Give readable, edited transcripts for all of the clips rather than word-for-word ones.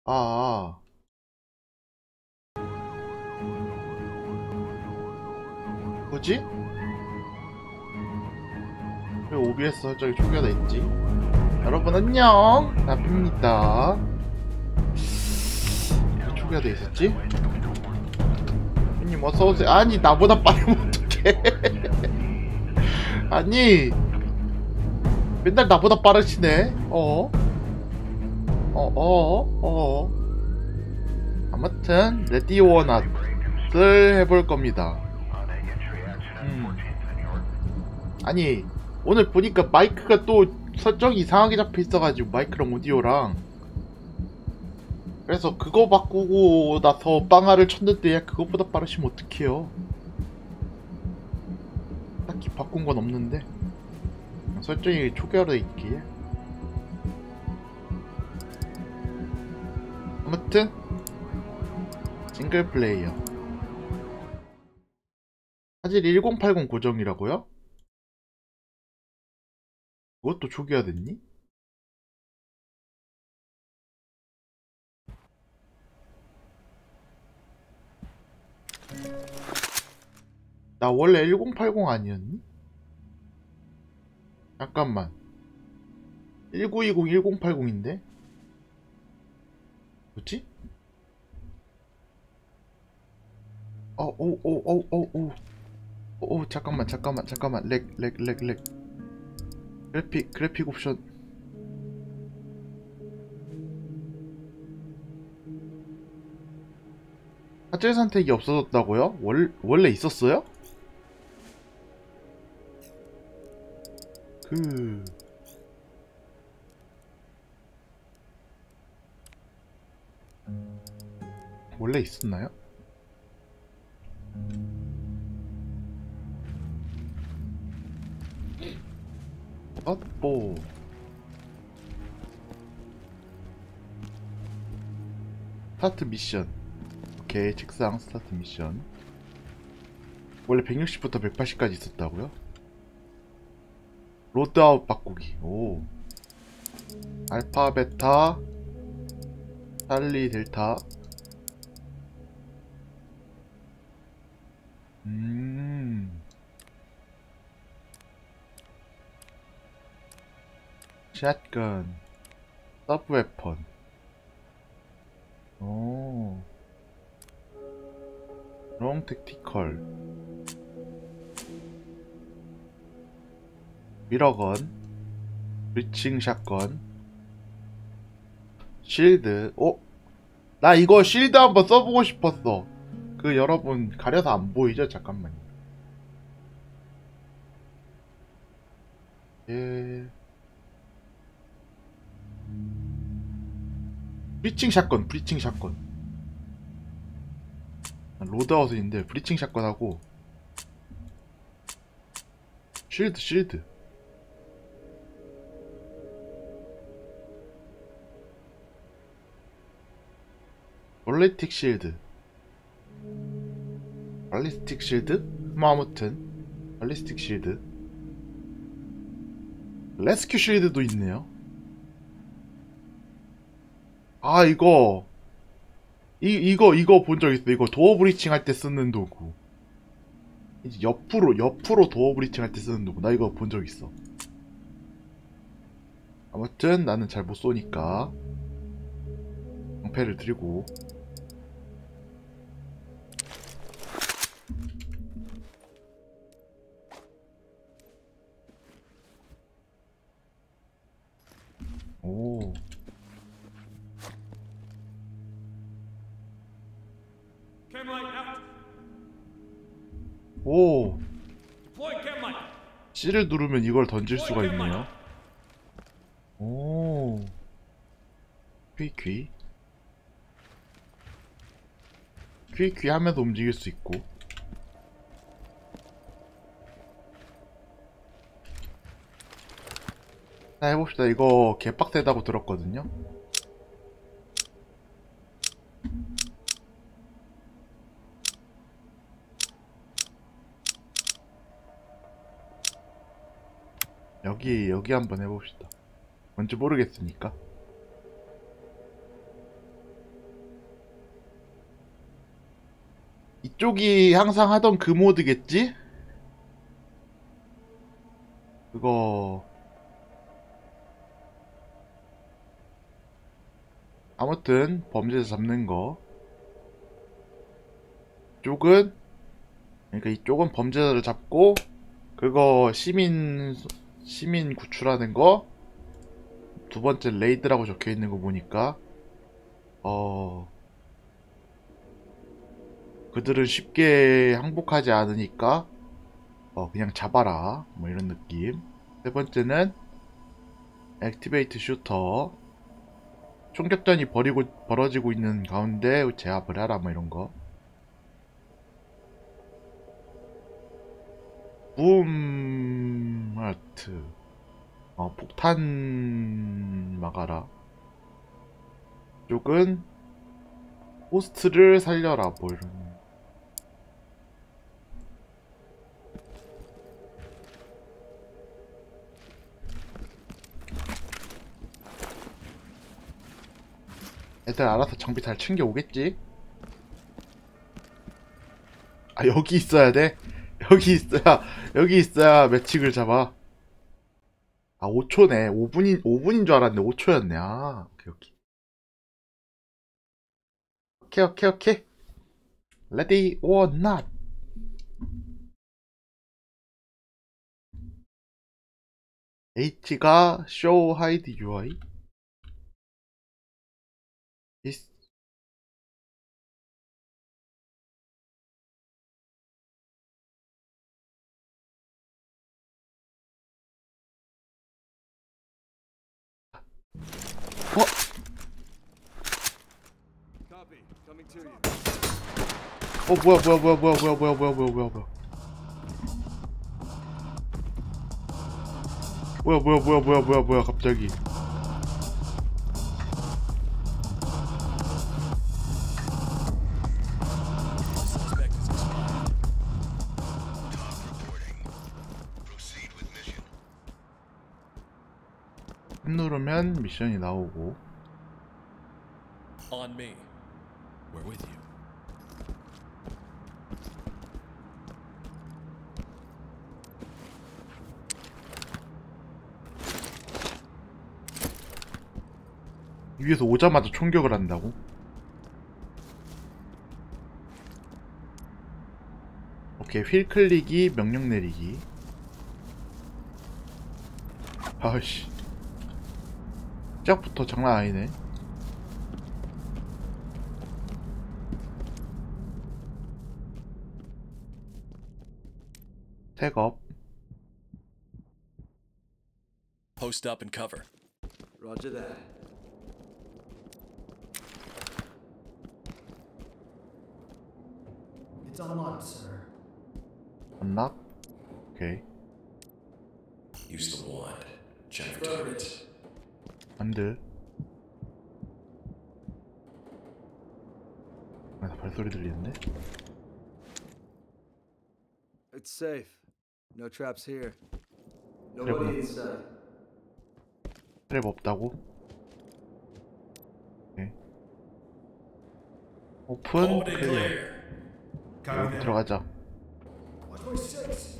아, 뭐지? 왜 OBS 설정이 초기화돼 있지? 여러분 안녕, 나비입니다. 왜 초기화돼 있었지? 나비님 어서 오세요. 아니 나보다 빠르면 어떡해? 아니 맨날 나보다 빠르시네. 아무튼 레디오 낫을 해볼 겁니다. 아니 오늘 보니까 마이크가 또 설정이 이상하게 잡혀 있어가지고 마이크랑 오디오랑 그래서 그거 바꾸고 나서 빵화를 쳤는데 야 그것보다 빠르시면 어떡해요. 딱히 바꾼 건 없는데 설정이 초기화로 있기에 아무튼 싱글 플레이어 사실 1080 고정이라고요? 그것도 초기화됐니? 나 원래 1080 아니었니? 잠깐만 1920 1080인데? 뭐지? 잠깐만 렉 그래픽 옵션 화질 선택이 없어졌다고요? 원래 있었어요? 그... 원래 있었나요? 뭐 스타트 미션 오케이 책상 스타트 미션 원래 160부터 180까지 있었다고요? 로드아웃 바꾸기 오 알파 베타 찰리 델타 음 샷건 서브웨폰 오 롱 택티컬 미러건 브리칭 샷건 실드 나 이거 실드 한번 써보고 싶었어. 그 여러분 가려서 안 보이죠? 잠깐만요. 예. 브리칭 샷건. 로드아웃인데 브리칭 샷건하고 실드. 볼레틱 실드. 발리스틱 실드? 뭐 아무튼 발리스틱 실드. 레스큐 실드도 있네요. 아 이거 본 적 있어. 이거 도어 브리칭 할 때 쓰는 도구. 이제 옆으로 도어 브리칭 할 때 쓰는 도구. 나 이거 본 적 있어. 아무튼 나는 잘 못 쏘니까 방패를 들이고 오. 오. C를 누르면 이걸 던질 수가 있네요. 오. 퀴 하면서 움직일 수 있고. 자, 해봅시다. 이거 개빡세다고 들었거든요. 여기 한번 해봅시다. 뭔지 모르겠으니까. 이쪽이 항상 하던 그 모드겠지? 그거 아무튼 범죄자 잡는 거. 이쪽은 그러니까 이쪽은 범죄자를 잡고 그거 시민 구출하는 거. 두 번째 레이드라고 적혀 있는 거 보니까 그들은 쉽게 항복하지 않으니까 그냥 잡아라 뭐 이런 느낌. 세 번째는 액티베이트 슈터. 총격전이 벌어지고 있는 가운데 제압을 하라 뭐 이런 거. 붐 아트. 폭탄 막아라. 이쪽은 호스트를 살려라 뭐 이런. 애들 알아서 장비 잘 챙겨 오겠지? 아, 여기 있어야 돼? 여기 있어야 매칭을 잡아. 아, 5초네. 5분인 줄 알았는데 5초였네. 아, 오케이. 오케이. Ready or not. H가 show hide UI. Is Copy. Coming to you. 뭐야, 갑자기. Suspect is expired. Talk reporting. Proceed with mission. 누르면 미션이 나오고. On me. We're with you. 위에서 오자마자 총격을 한다고? 오케이, 휠 클릭이 명령 내리기. 아씨, 시작부터 장난 아니네. 택업. Post up and cover. Roger that. It's unlocked, sir. 언락. 오케이. Use the wand. Check for targets. 안돼. 아, 나 발소리 들리는데? It's safe. No traps here. 그래, Nobody inside. 트랩 없다고? 오케이. 오픈 클리어. 여기 들어가자. Watch my six.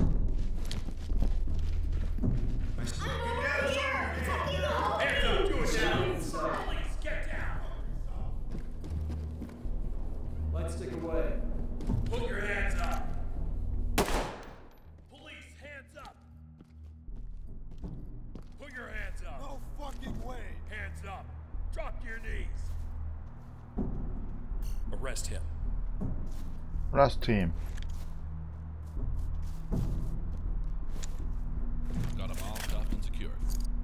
Light stick away. Put your hands up! Police, hands up! Put your hands up! No fucking way. Hands up! Drop to your knees! Arrest him. 라스트 힘. Got them all cuffed and secured.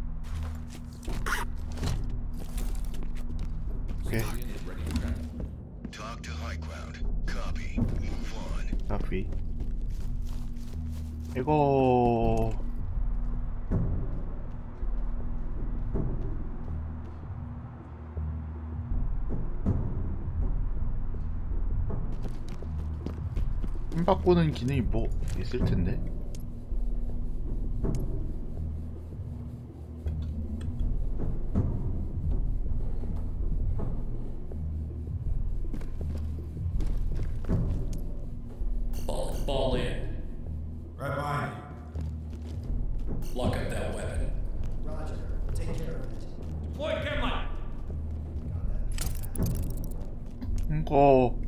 오케이. Talk to high ground. Copy. Move on. 카피. 이거 힘 바꾸는 기능이 뭐 있을 텐데. Fall in. Right behind you. Lock up that weapon. Roger. Take care of it. Deploy Chemline. 이거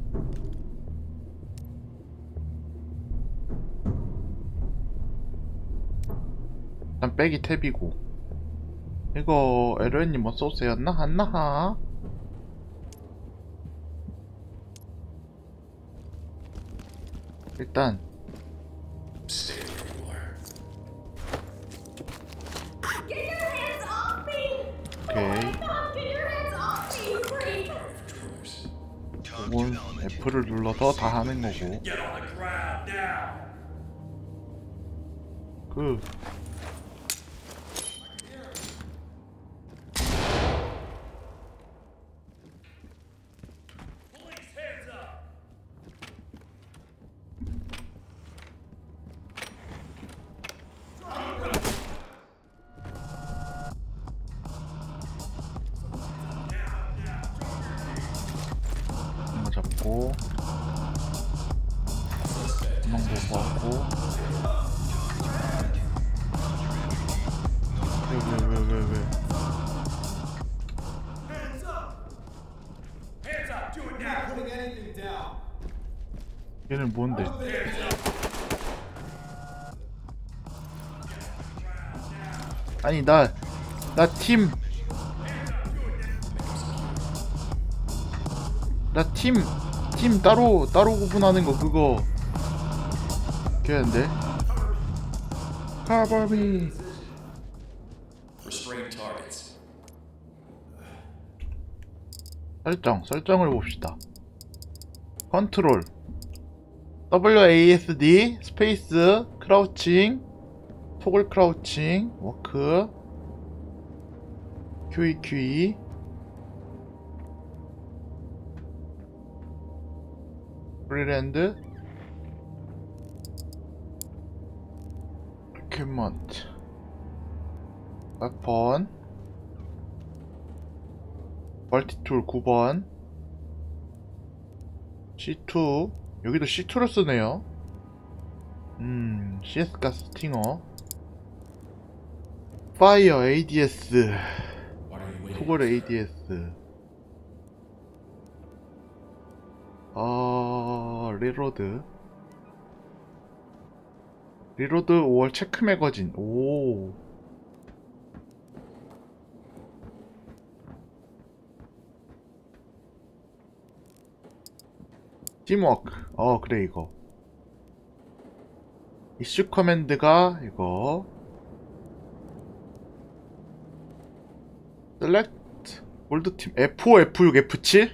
일단 빼기 탭이고 이거 LON님 뭐 소스였나? 안나하? 일단 Stay where you are. Get your hands off me! 오케이 God, get your hands off me! Freak! Intruders. Talk to 이건 element. F를 눌러서 다 하는 거고 Get on the ground now. 그 Police, hands up. 이거 잡고 구멍 보고하고 왜 Hands up! Hands up. Do it now. Putting anything down. 얘는 뭔데? 아니 나 팀 따로 구분하는 거 그거 걔인데 Cover me. Restrain targets. 설정을 봅시다. 컨트롤 WASD 스페이스 크라우칭 토글 크라우칭 워크 QE 프리랜드 equipment 웨폰 멀티툴 9번 C2 여기도 C2를 쓰네요. CS가 스팅어 파이어 ADS What are you waiting 토글 ADS 리로드 5월 체크 매거진 오 팀워크 그래 이거 이슈 커맨드가 이거 셀렉트 올드팀 F5 F6 F7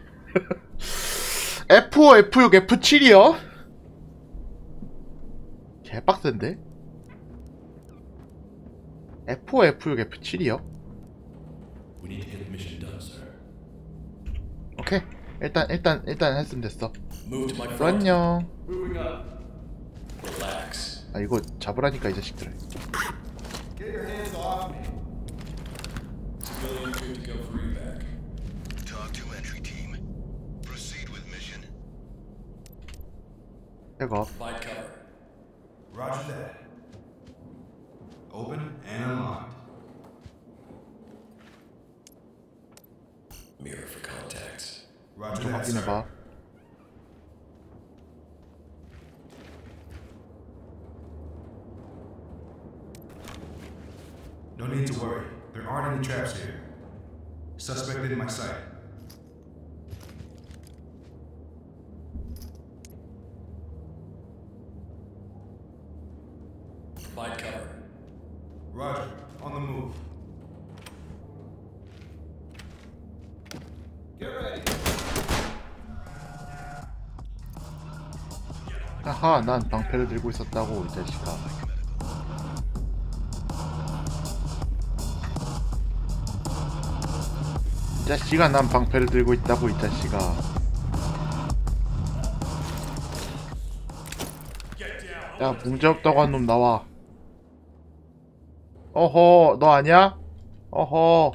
F5 F6 F7이요 개빡센데 F5 F6 F7이요 We need to get the mission done, sir. 오케이 일단 했으면 됐어 Move to my front. 안녕 Moving up. Relax. 아 이거 잡으라니까 이 자식들 Get your hands off me. Civilian good to go for evac. Talk to entry team. Proceed with mission. 백업 Find cover. Roger that. Open and unlocked. Mirror for contacts. Roger 좀 that, sir. 확인해봐 No need to worry. There aren't any traps here. Suspect in my sight. Find cover. Roger. On the move. Get ready. 아하 난 방패를 들고 있었다고 이 자식아 이 자식아 난 방패를 들고 있다고 이 자식아 야 문제없다고 한 놈 나와 어허 너 아냐? 어허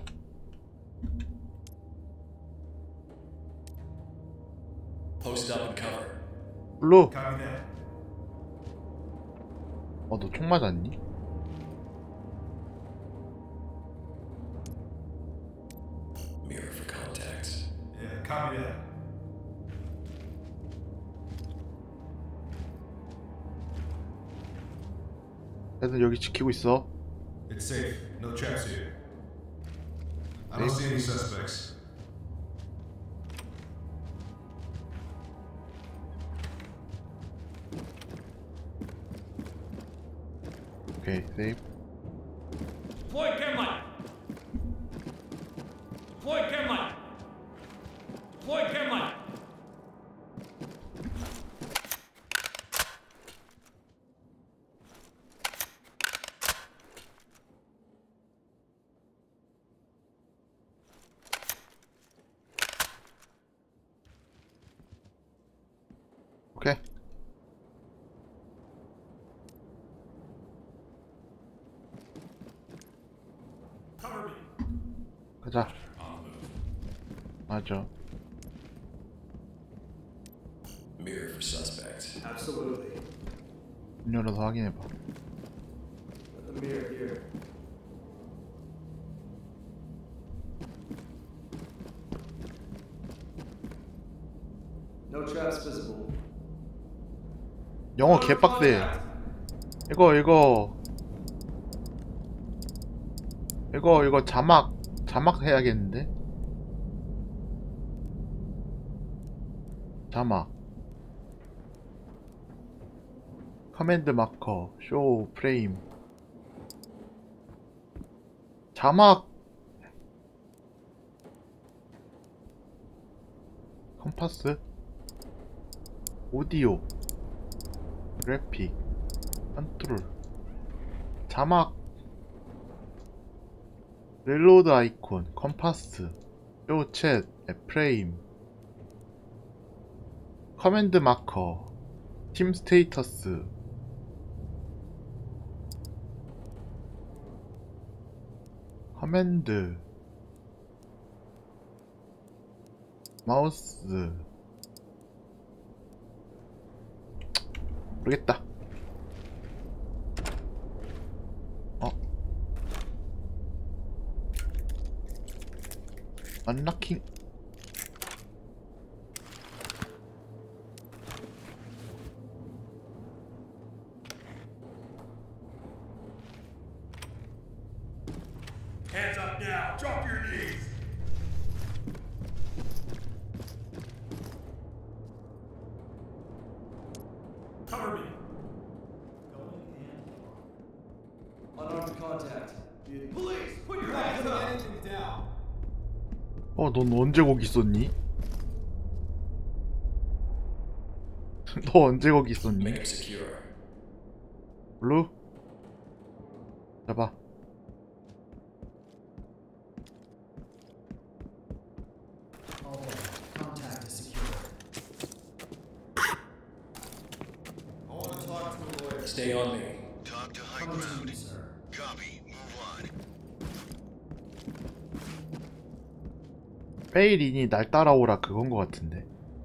Post up and cover. 블루 Copy that. 너 총 맞았니? Mirror for contacts. Yeah, copy that. 애들 여기 지키고 있어. It's safe. No traps here. I don't see any suspects. 오케이, 세이프. Deploy chem-light. Deploy chem-light. Deploy chem-light. 오케이. Cover me. 가자. 맞아. Mirror for suspects. Absolutely. 문 열어서 확인해봐. Got the mirror here. No traps visible. 영어 개빡세. 이거 자막 해야겠는데? 자막. 커맨드 마커, 쇼, 프레임. 자막. 컴파스. 오디오. 그래픽. 컨트롤. 자막. 릴로드 아이콘, 컴파스, 쇼 챗, 프레임, 커맨드 마커, 팀 스테이터스, 커맨드, 마우스. 모르겠다. 언락킹. Hands up now. Drop your knees. Cover me. Unarmed contact. Police, put your hands up. Anything down. 넌 언제 거기 있었니? 너 언제 거기 있었니? Make it secure. 블루? 잡아. All contact is secure. I want to talk to a lawyer. Stay on me. Talk to high Coming to ground. you, sir. Copy. Move on. 페이린이 날 따라오라 그건 거 같은데.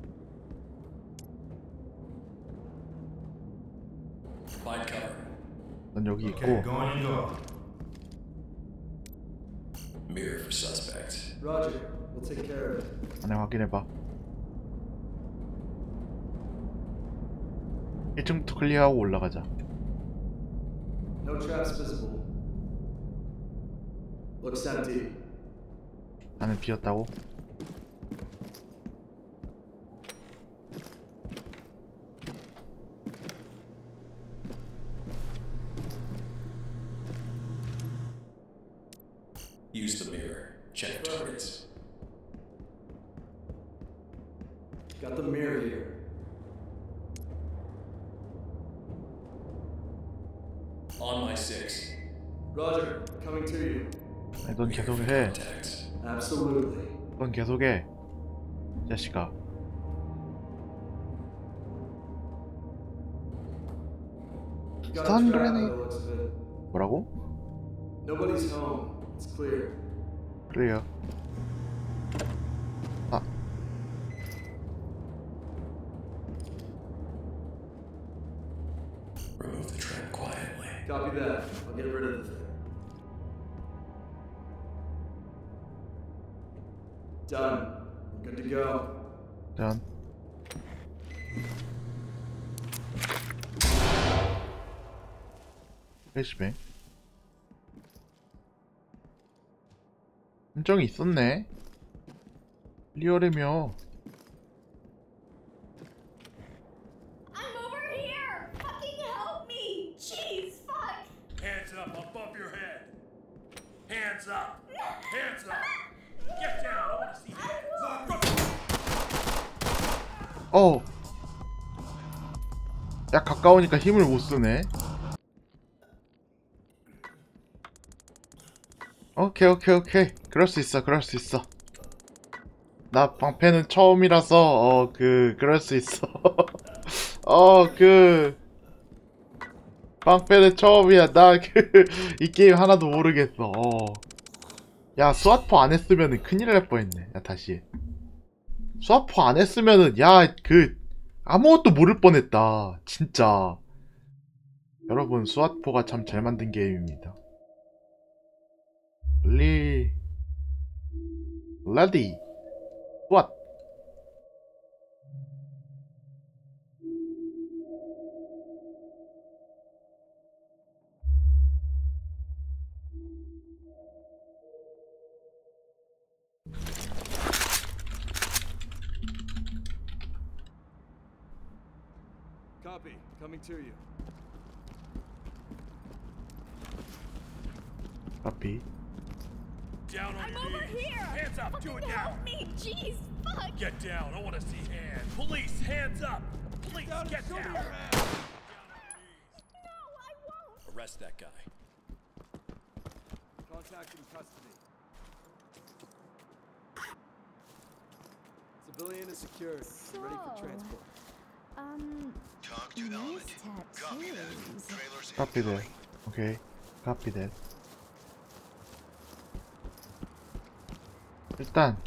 Find cover. 넌 여기 Okay, 있고. go on you go. Mirror for suspects. Roger. We'll take care of it. 안에 확인해봐. 1층부터 클리어하고 올라가자. No traps visible. Looks empty. 안에 비었다고? Use the mirror. Check targets. Got the mirror here. On my six. Roger. Coming to you. 아니, 넌 Mirror for 계속해. contacts. Absolutely. 넌 계속해. 이 자식아. Got a Stun trap by grenade. the looks of it. 뭐라고? Nobody's home. It's clear. 클리어. 아. Remove the trap quietly. Copy that. I'll get rid of the thing. Done. I'm good to go. 짠. 패시뱅. 함정이 있었네. 리얼이며. I'm over here! Fucking help me! Jeez, fuck! Hands up above your head. Hands up. Hands up. Get down. I want to see hands. 어. 야, 가까우니까 힘을 못 쓰네. 오케이. 그럴 수 있어. 나 방패는 처음이라서 그럴 수 있어. 방패는 처음이야. 나 이 게임 하나도 모르겠어. 야, 스와퍼 안 했으면은 큰일 날 뻔했네. 야, 다시 해. 스와퍼 안 했으면은 아무것도 모를 뻔했다. 진짜. 여러분, 스와퍼가 참 잘 만든 게임입니다. 레디 스왓. Copy. Coming to you. 카피. Down on I'm your over knees. here! Hands up. Do it Fucking now. help me! Jeez, fuck! Get down. I want to see hands. Police, hands up. Police, get down. No, I won't! Arrest that guy. Contact in custody. Civilian is secured. Ready for transport. Talk to element. Copy that. Trailers 카피 돼. incoming. 오케이. 카피 돼. 일단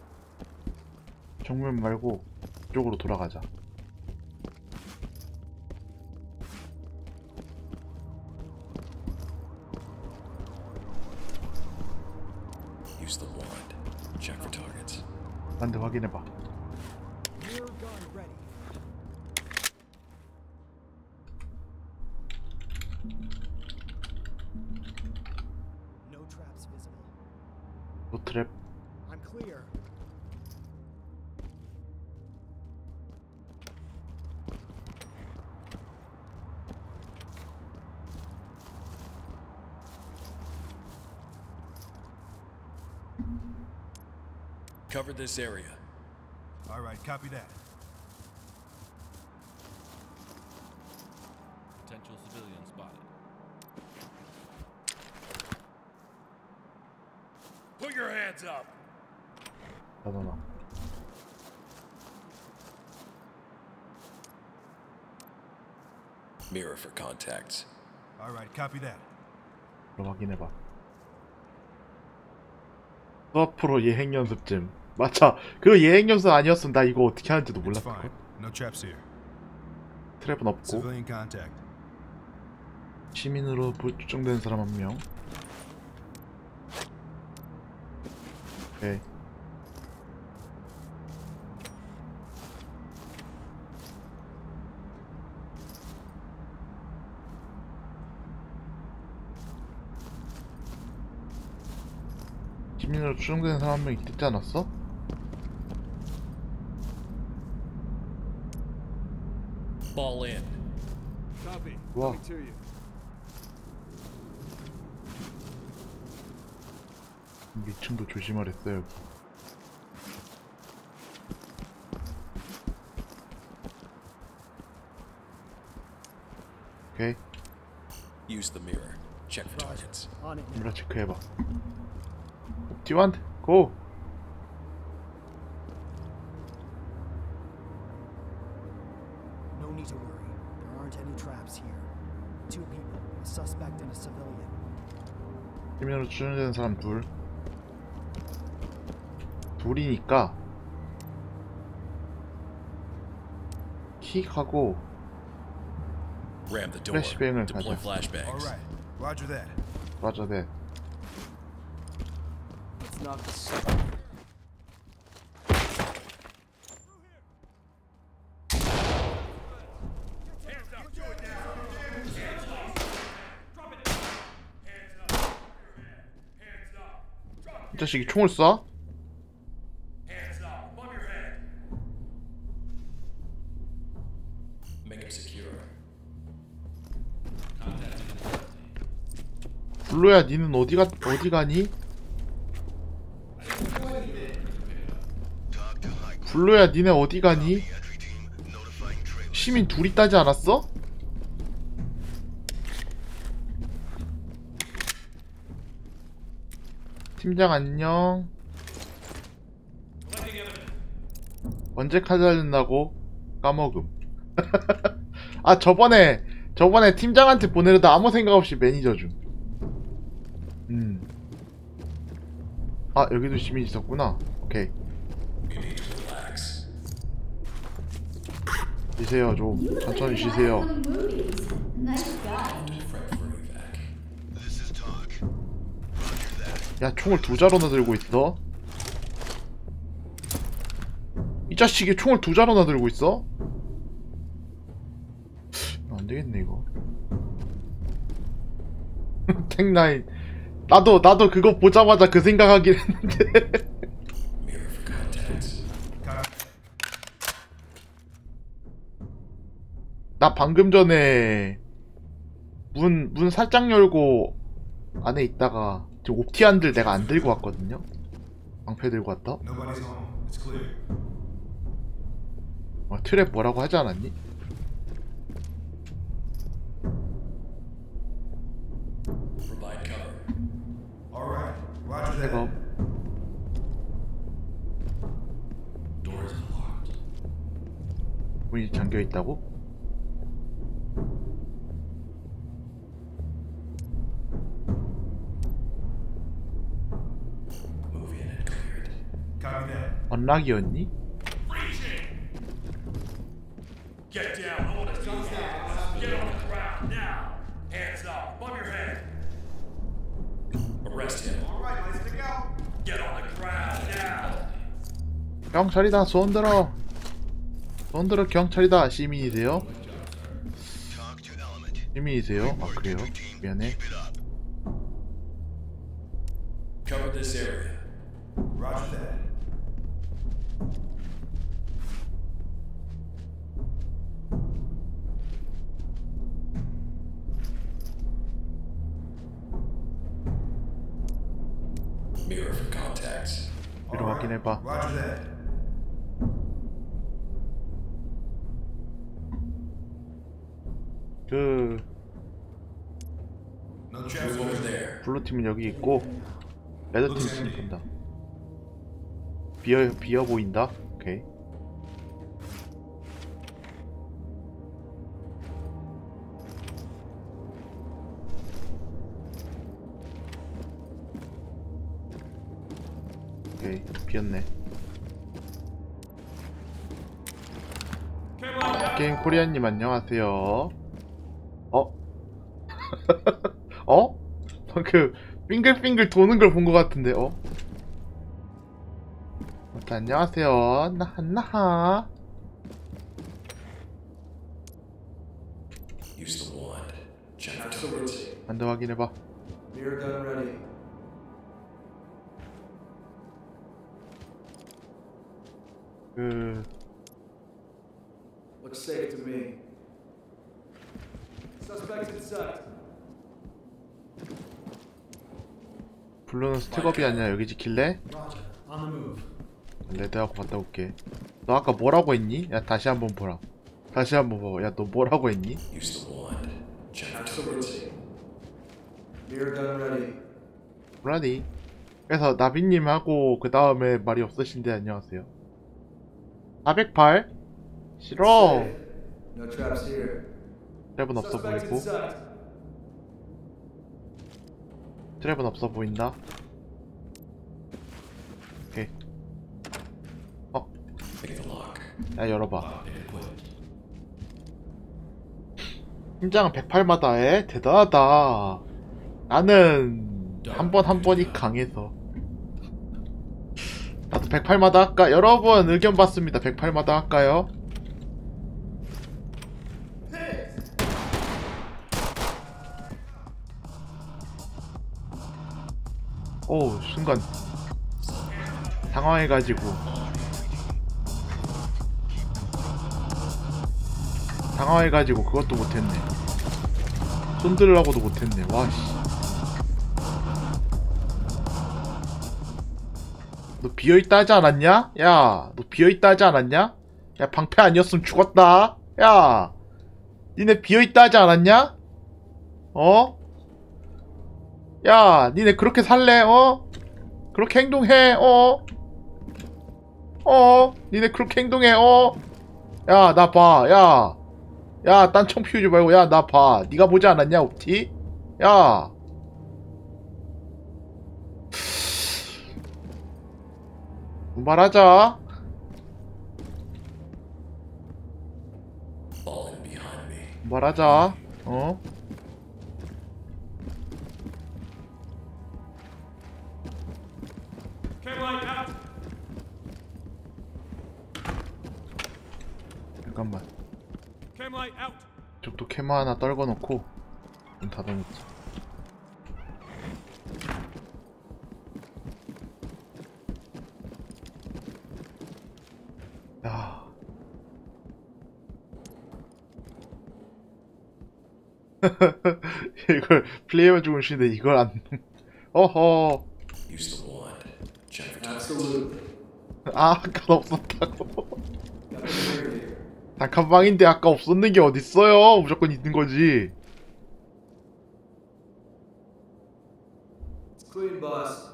정면 말고 이쪽으로 돌아가자. Use the wand. Check for targets. 반대 확인해봐. Rear gun ready. No traps visible. 노트랩. I'm clear. Cover this area. All right, copy that. Potential civilian spotted. Put your hands up. 나나나. Mirror for contacts. All right, copy that. 그럼 확인해봐. 수업프로 예행 연습쯤. 맞아. 그 예행 연습 아니었으면 나 이거 어떻게 하는지도 It's 몰랐을 fine. 걸. No traps here. 트랩은 없고 Civilian contact. 시민으로 추정되는 사람 한 명. 오케이. 시민으로 추정되는 사람 한 명 있지 않았어? Fall in. Copy. Wow. Coming to you. 위층도 조심하랬어요. 여기. 오케이. Use the mirror. Check for targets. On it. 카메라 체크해봐. 옵티완드 고! No need to worry. There aren't any traps here. 2 people, a suspect and a civilian. 시민으로 추정되는 사람 둘. 둘이니까 킥하고 Ram the door. 플래시뱅을 Deploy 가자. flashbangs. All right. Roger that. 맞아, 네. Let's knock the sucker. Hands up. Do it now. Hands up. Drop it. Hands up. Hands up. Drop 이 자식이 총을 쏴? hands up. Above your head. Make him secure. 블루야, 니는 어디 가니? 블루야, 니네 어디 가니? 시민 둘이 따지 않았어? 팀장 안녕. 언제 카드 알린다고? 까먹음. 아, 저번에 팀장한테 보내려다 아무 생각 없이 매니저 줌. 아, 여기도 시민 있었구나. 오케이. You need to relax. 쉬세요, 좀. 천천히 쉬세요. Movies. Nice guy. Prep for evac. 야, 총을 두 자루나 들고 있어? 이 자식이 총을 두 자루나 들고 있어? 안 되겠네, 이거. 탱라인. 나도 그거 보자마자 그 생각하긴 했는데. Mirror for contacts. 나 방금 전에 문 살짝 열고 안에 있다가 지금 옵티안들 내가 안 들고 왔거든요. 방패 들고 왔다. Nobody's home. It's clear. 트랩 뭐라고 하지 않았니? Provide cover. All right. Roger that. 백업. Doors unlocked. 문이 잠겨 있다고? Move in and cleared. Copy that. 언락이었니? Get down. I want to see that. Get on the ground now. Hands up. Above your head. Arrest him. All right, let's stick out. Get on the ground now. 경찰이다. 손 들어. 손 들어. 경찰이다. 시민이세요? 시민이세요? 아, 그래요? 미안해. Cover this area. Roger that. Mirror for contacts. 위로 All right. 확인해봐. Roger that. 그 No traps Move over there. 블루팀은 여기 있고 레드팀 지금 본다. 비어 보인다. 오케이. 오케이, 비었네. 게임 코리아님 안녕하세요. 어? 그 빙글빙글 도는 걸 본 것 같은데. 안녕하세요. 나하. Use the wand. Check for turrets. 안돼 확인해봐. Mirror gun ready. 그 Looks safe to me. Suspects in sight. 블루는 스택업이 아니라 여기 지킬래? Roger. On the move. 레드하고 갔다 올게. 너 아까 뭐라고 했니? 야, 다시 한번 보라. 다시 한번 봐봐. 야, 너 뭐라고 했니? Use the wand. Check for turrets. Mirror gun ready. 브라디. 그래서 나비님하고 그 다음에 말이 없으신데 안녕하세요. 408? 싫어. Safe. No traps here. 트랩은 없어 Suspects in 보이고. sight. 트랩은 없어 보인다. 오케이. Pick the lock. 야, 열어봐. 심장은 108마다 해? 대단하다. 나는 한 번 한 번이 강해서. 나도 108마다 할까? 여러분 의견 받습니다. 108마다 할까요? 오, 순간 당황해가지고 그것도 못했네. 손 들으라고도 못했네. 와씨. 너 비어있다 하지 않았냐? 야, 너 비어있다 하지 않았냐? 야, 방패 아니었으면 죽었다. 야, 니네 비어있다 하지 않았냐? 어? 야, 니네 그렇게 살래? 어? 그렇게 행동해? 어? 니네 그렇게 행동해? 어? 야, 나 봐. 야, 딴청 피우지 말고, 야, 나 봐. 니가 보지 않았냐, 옵티? 야. 말하자. Falling behind me. 말하자. 어? Camlight out. 잠깐만. Camlight out. 저도 캐마 하나 떨궈놓고 문 닫아놓자. 야. 이걸 플레이어 중심인데 이걸 안. 어허. Use the wand. Check for Absolutely. 아, 아까 없었다고. Got the mirror here. 단칸방인데 아까 없었는 게 어딨어요? 무조건 있는 거지. It's clean, boss.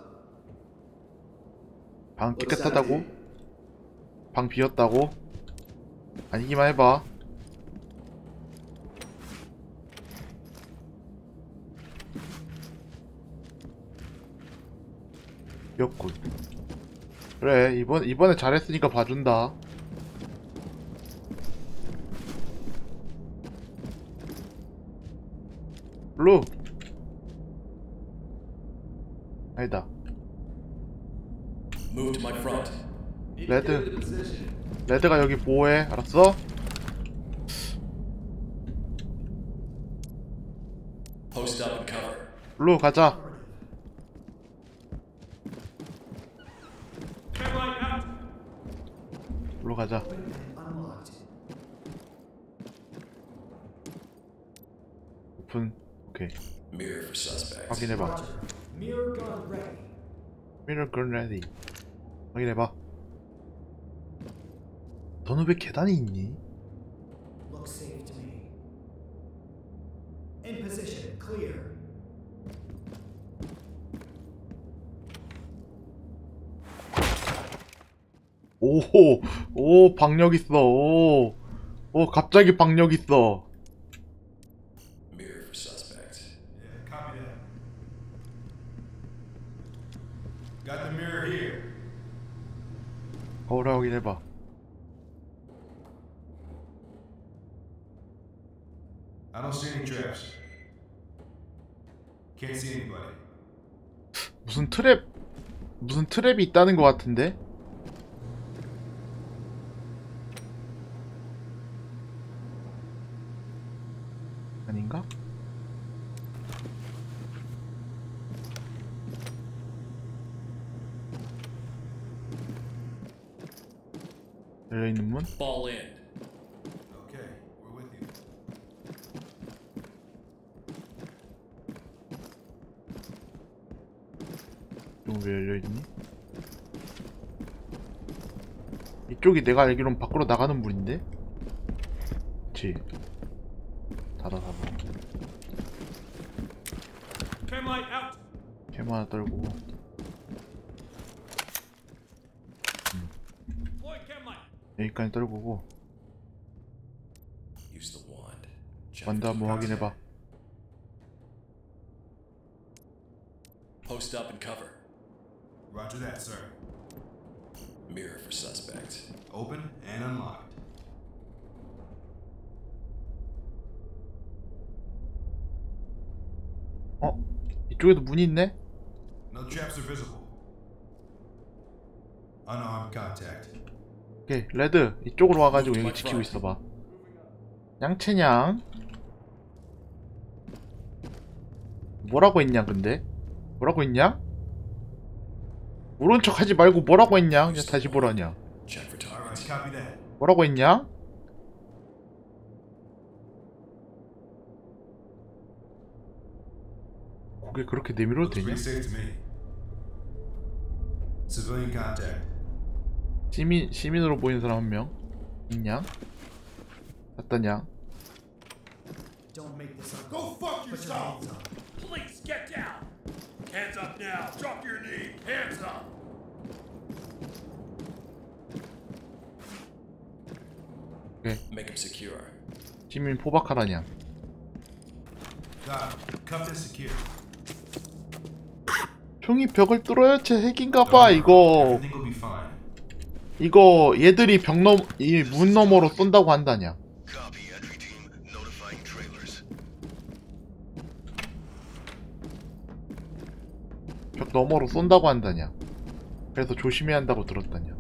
방 깨끗하다고? 방 비었다고? 아니기만 해봐. 비었군. 그래, 이번에 잘했으니까 봐준다. 블루. 아니다. Move to my front. Need to get into 레드. position. 레드가 여기 보호해. 알았어? Post up and cover. 블루 가자. Camlight out. 블루 가자. Unlocked. 오픈. 오케이. Mirror for suspect. 확인해봐. Roger. Mirror gun ready. 미러 건 레디. 확인해봐. 너는 왜 계단이 있니? Looks safe to me. In position. Clear. 오, 박력 있어. 오, 갑자기 박력 있어. Mirror for suspect. Yeah, copy that. Got the mirror here. 거울 확인해봐. I don't see any traps. Can't see anybody. 무슨 트랩이 있다는 것 같은데? 아닌가? 열려있는 문? Fall in. Okay, we're with you. 이건 왜 열려있니? 이쪽이 내가 알기론 밖으로 나가는 문인데? 그치. 닫아. Camlight out. 캠 하나 떨고. Deploy camlight. 여기까지 떨구고. Use the wand. Check 완도 for 한번 확인해봐. Post up and cover. Roger that, sir. Mirror for suspect. Open and unlocked. 어? 이쪽에도 문이 있네? No traps are visible. Unarmed contact. 오케이 레드 이쪽으로 와가지고 여기 지키고 있어봐. 양채냥 뭐라고 했냐 근데? 뭐라고 했냐? 모른 척 하지 말고 뭐라고 했냐? 그냥 다시 보라냐. Check for All right, targets. copy that. 뭐라고 했냐? 고개 그렇게 내밀어도 Looks 되냐? pretty safe to me. Civilian contact. 시민으로 보이는 사람 한 명 있냐? 어떠냐? Don't make this up. Go fuck Put your yourself! hands up. Please get down! Hands up now! Drop your knee! Hands up! Make him secure. 시민 포박하라냐? Got it. Cuffed and secure. 총이 벽을 뚫어야 제 핵인가봐 이거. Everything will be fine. 이거 얘들이 이 문 너머로 쏜다고 한다냐? Copy, entry team. Notifying trailers. 벽 너머로 쏜다고 한다냐? 그래서 조심해야 한다고 들었다냐?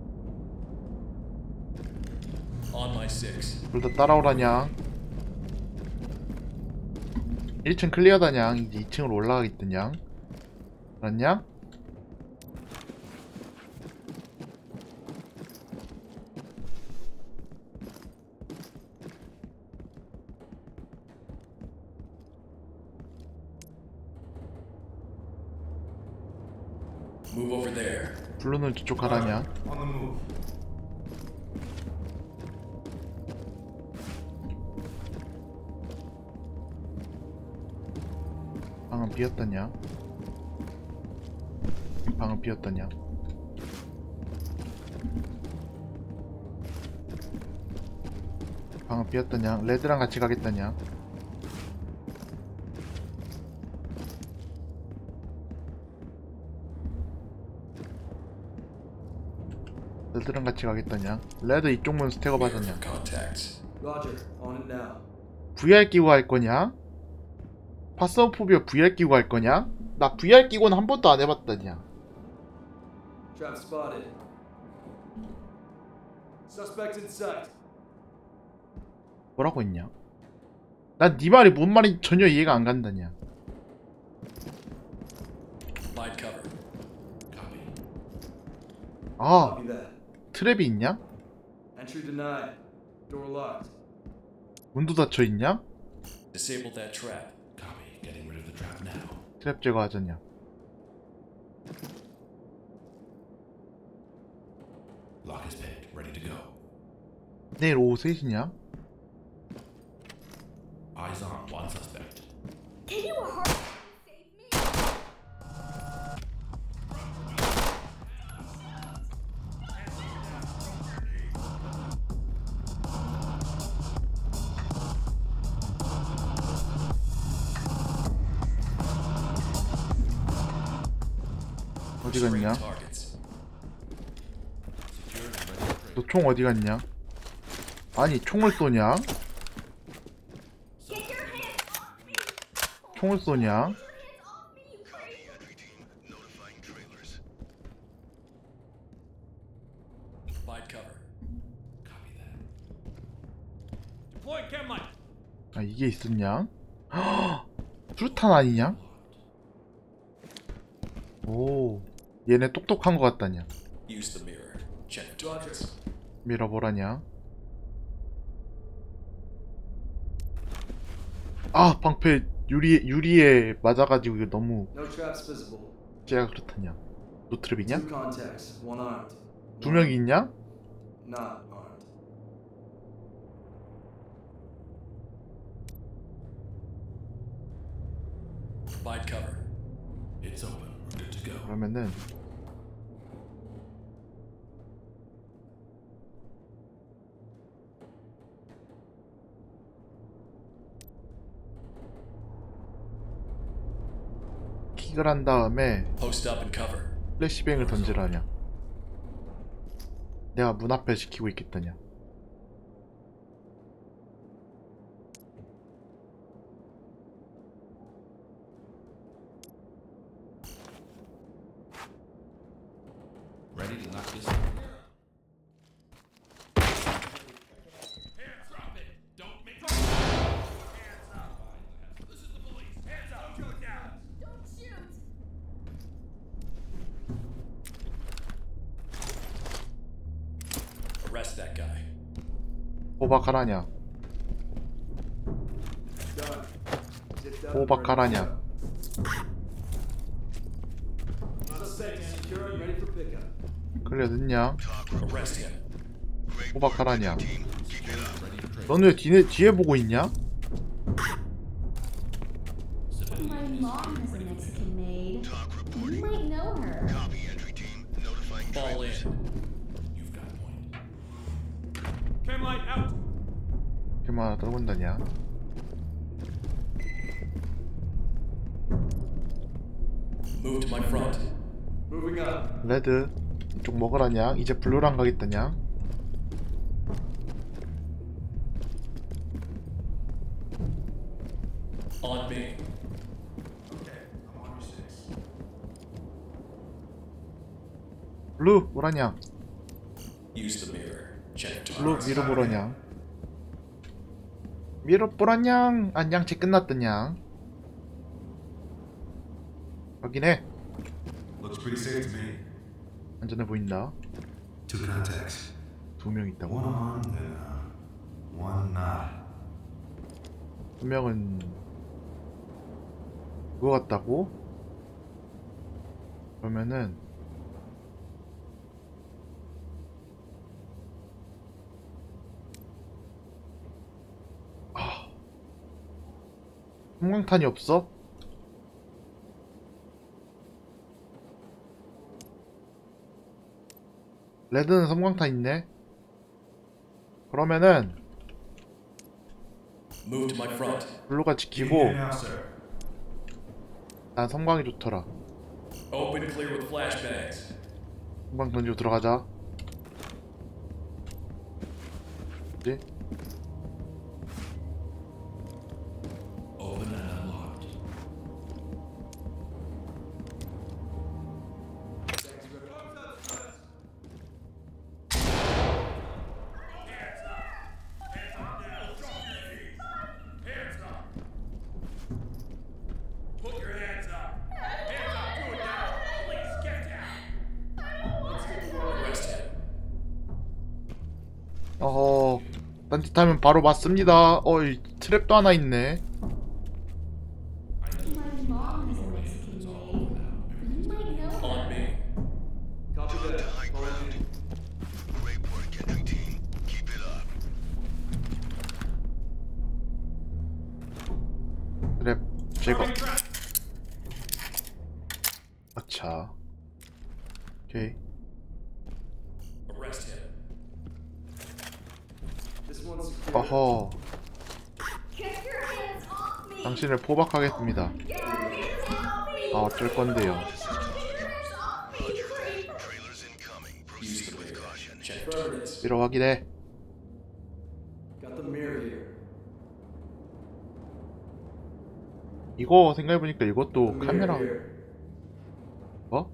On my six. 둘 다 따라오라냐? 1층 클리어다냐? 이제 2층으로 올라가겠다냐? 알았냐? Move over there. 블루는 저쪽 가라냐? On the move. 방은 비었다냐? 방은 비었다냐? 방은 비었다냐? 레드랑 같이 가겠다냐? 레드랑 같이 가겠다냐? 레드 이쪽 문 스택업 Mirror 하자냐? for contacts. Roger, on it now. VR 끼고 할 거냐? 파스모포비아 VR 끼고 할 거냐? 나 VR 끼고는 한 번도 안 해봤다냐? Trap spotted. Suspect in sight. 뭐라고 했냐? 난 네 말이 뭔 말인지 전혀 이해가 안 간다냐? Light cover. Copy. 아, Copy that. 트랩이 있냐? Entry denied. Door locked. 문도 닫혀 있냐? Disable that trap. Copy. Getting rid of the trap now. 트랩 제거하자냐? Lock is picked. Ready to go. 내일 오후 3시냐? Eyes on one suspect. Can you hurry and save me? 어디 갔냐? Targets. 너 총 어디 갔냐? 아니 총을 쏘냐? Get your hands off me! 총을 쏘냐? Get your hands off me, you crazy! Entry team. Notifying trailers. Light cover. Copy that. Deploy chem light! 아 이게 있었냐? 헉! 수류탄 아니냐? 오 얘네 똑똑한 거 같다냐? Use the mirror. Check for targets. 밀어보라냐? 아 방패 유리에 맞아가지고 이거 너무 No traps visible. 쟤가 그렇다냐? 노트랩이냐? Two contacts. One armed. 두 명이 있냐? Not armed. Light cover. It's open. We're good to go. 그러면은 킥을 한 다음에 Post up and cover. 플래시뱅을 던지라냐? 내가 문 앞에 지키고 있겠다냐? knock this. Hands up! Don't make hands up! This is the police! Hands up! Go down! Don't shoot! Arrest that guy. 호박하라냐. Done. Sit down. 호박하라냐. Suspect is secure and ready for pickup. 클리어 됐냐? Arrest him. 호박하라냐. 넌 왜 뒤에 보고 있냐? My mom has a Mexican maid. You might know her. Copy, entry team. Notifying Fall in. trailers. You've got point. Cam light out! 이렇게 많아 떨군다냐. Move to my front. Moving up. 레드 이쪽 먹으라냐. 이제 블루랑 가겠다냐. On me. Okay, I'm on your 6. 블루 뭐라냐. Use the mirror. Check 블루 targets. 미러 보라냐. 미러 보라냥. 안양치 끝났더냐. 확인해. Looks pretty safe to me. 안전해 보인다. 2 contacts. 2명 있다고. One on, then one not. 2명은 그거 같다고? 그러면은 섬광탄이 없어? 레드는 섬광탄 있네. 그러면은 Move to my front. 블루가 Keep 지키고 it now, sir. 난 섬광이 좋더라. Open clear with flashbangs. 섬광 던지고 들어가자. 네? Open and unlocked. Hands up! Put your hands up! Hands up! Do it now! Please, get down! Arrest him. 어허, 딴짓하면 바로 맞습니다. 어이, 트랩도 하나 있네. My mom has a Mexican maid. You might know her. On me. Copy To that. high ground. Great work, entry team. Keep it up. 트랩 제거. 아차. 오케이. Arrest him. This one's secure. 어허, Get your hands off me! 당신을 포박하겠습니다. Get your hands off me! 아, 어쩔 건데요. Get your hands off me, creep! Trailers incoming. Use Proceed the with mirror. caution. Check targets. 미러 확인해. Got the mirror here. 이거 생각해보니까 The 이것도 mirror 카메라. here. 어?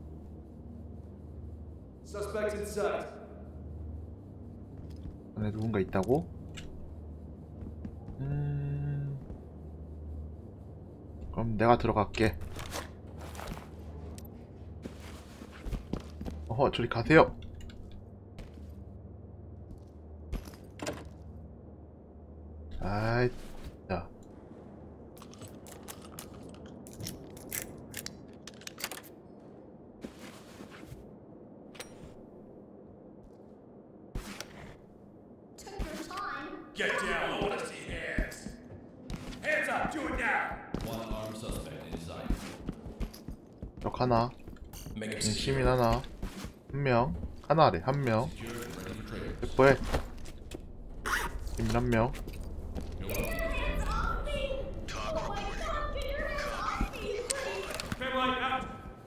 Suspect in sight. 안에 누군가 있다고? 그럼 내가 들어갈게. 어허, 저리 가세요. 아이, 자. Took your time. Get down! I want to see hands! Hands up! Do it now! One armed suspect in sight. 적 하나. Make him 시민 secure. 하나. 한 명. 하나래, 한 명. Secured and ready for trailers. 백보해. 시민 한 명. Hands off me! Talk Oh my reporting. god, get your hands off me, you creep! Cam light out!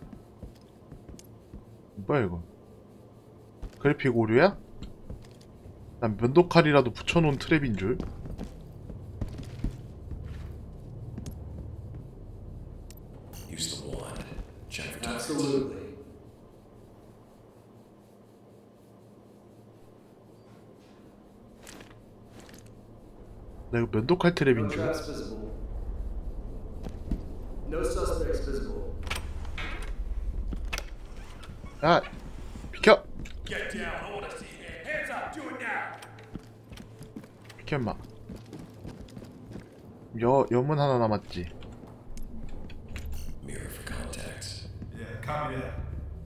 뭐야 이거? 그래픽 오류야? 난 면도칼이라도 붙여놓은 트랩인 줄. Use the wand. Check for targets. Absolutely. 나 이거 면도칼 트랩인 No 줄. traps visible. No suspects visible. 야, 비켜. Get down. I want to see hands. Hands up. Do it now. 비켜 임마. 여문 하나 남았지. Mirror for contacts. Yeah, copy that.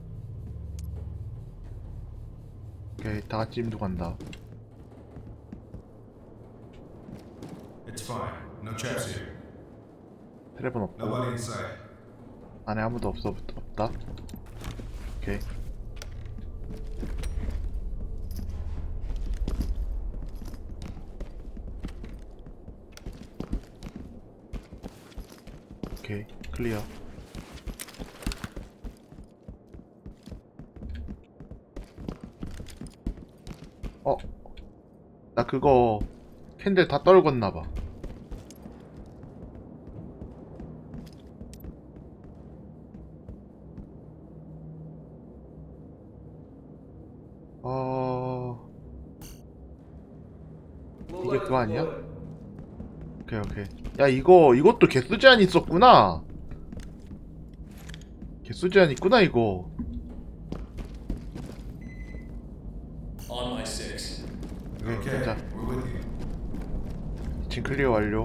오케이, 다 같이 임도 간다. It's fine. No traps here. 트랩은 없고 Nobody inside. 안에 아무도 없다. 오케이. 오케이, 클리어. 나 그거 캔들 다 떨궜나봐. 이게 그거 아니야? 오케이. 야, 이것도 개수 제한 있었구나. 개수 제한 있구나, 이거. On my six. Okay, 자, we're with you. 지금 클리어 완료.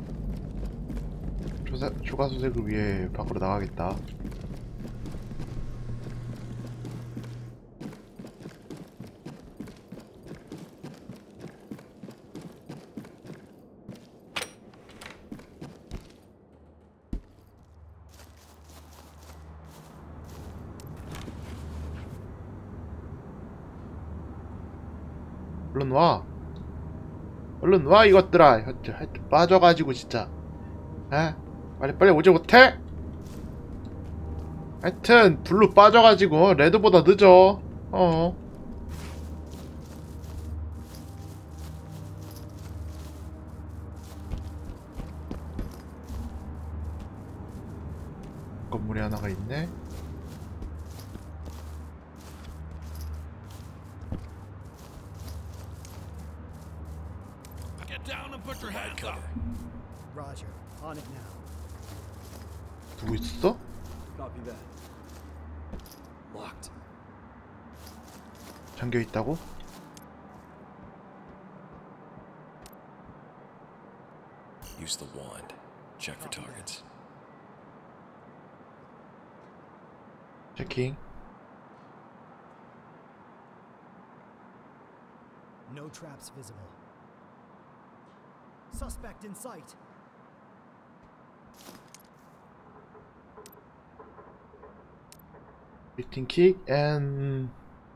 추가 수색을 위해 밖으로 나가겠다. 얼른 와 이것들아. 하여튼 빠져가지고 진짜. 에? 빨리 오지 못해? 하여튼 블루 빠져가지고 레드보다 늦어. 건물이 하나가 있네. Roger. On it now. 누구 있었어? Copy that. Locked. 잠겨 있다고? Use the wand. Check for targets. 체킹. No traps visible. Suspect in sight. 리팅 킥 and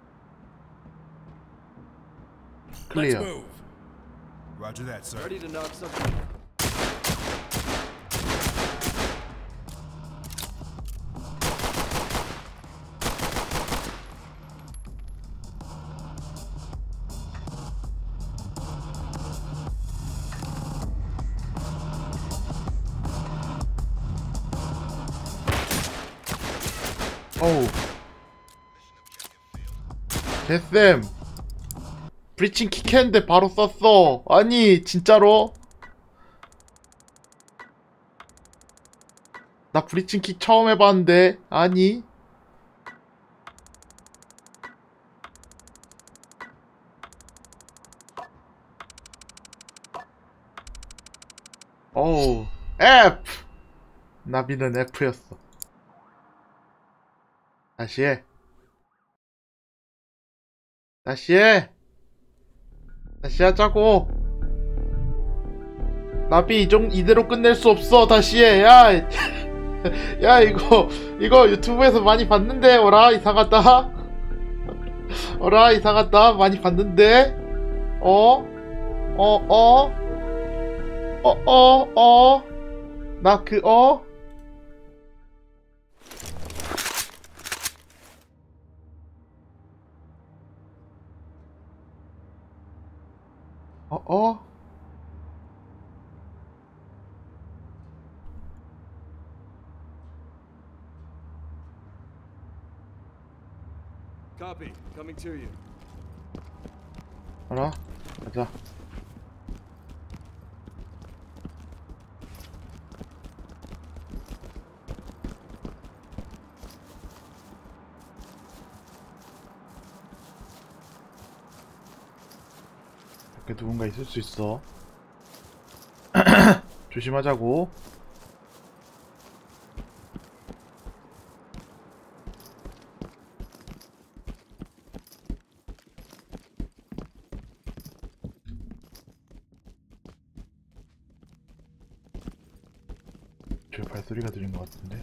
Let's 클리어. move. Roger that, sir. Ready to knock something. 어우. 개쌤. 브리칭 킥했는데 바로 썼어. 아니 진짜로? 나 브리칭 킥 처음 해봤는데. 아니 어우. F. 나비는 F였어. 다시 해. 다시 하자고. 나비 이대로 끝낼 수 없어. 다시 해. 야. 야, 이거 유튜브에서 많이 봤는데. 어라 이상하다. 많이 봤는데. 나 Copy. Coming to you. 알아? 가자. 밖에 누군가 있을 수 있어. 조심하자고. 저 발소리가 들린 것 같은데.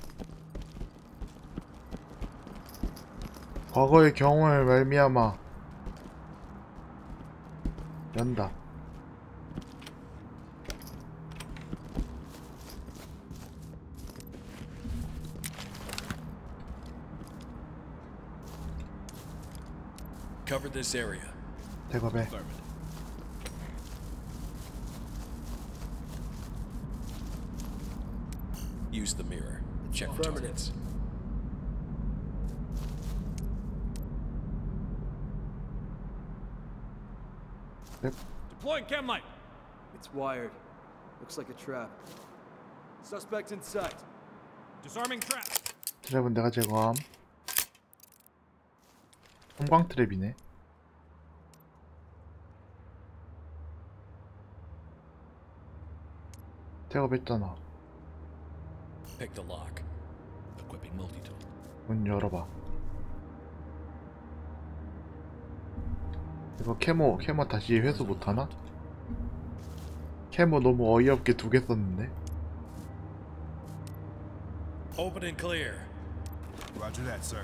과거의 경험을 말미암아 연다. Cover this area. 대답해. Use the mirror. Check for targets. Deploying chem light. It's wired. Looks like a trap. Suspect in sight. Disarming trap. 트랩은 내가 제거함. 형광 트랩이네. 작업했잖아. Pick the lock. Equipping multi-tool. 문 열어봐. 이거 캐모 다시 회수 못하나? 캐모 너무 어이없게 2개 썼는데. Open and clear. Roger that, sir.